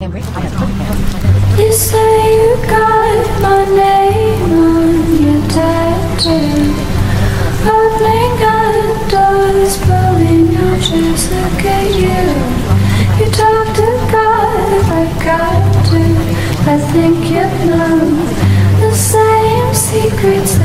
You say you got my name on your tattoo, opening other doors, pulling your dress, look at you. You talk to God like I do. I think you know the same secrets